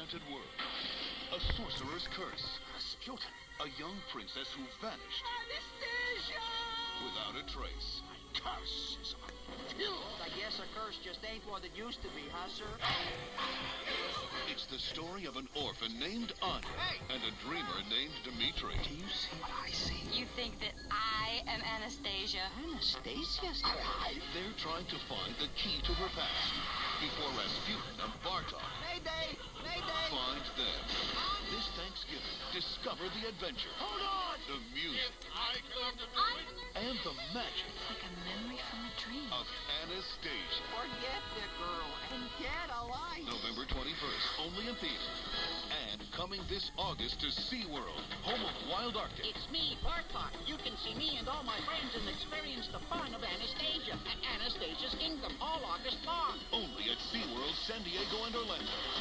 haunted world. A sorcerer's curse. Rasputin. A young princess who vanished Anastasia! without a trace. Curse is a pill. I guess a curse just ain't what it used to be, huh, sir? It's the story of an orphan named Anya and a dreamer named Dmitri. Do you see what I see? You think that I am Anastasia? Anastasia's Alive. They're trying to find the key to her past before Rasputin and Bartok Mayday! Mayday! find them. This Thanksgiving, discover the adventure, Hold on! the music, and the magic Like a memory from a dream. of Anastasia. Forget the girl and get a life! November 21st, only in theaters. And coming this August to SeaWorld, home of Wild Arctic. It's me, Bartok. You can see me and all my friends and experience the fun of Anastasia at Anastasia's Kingdom all August long. Only at SeaWorld, San Diego, and Orlando.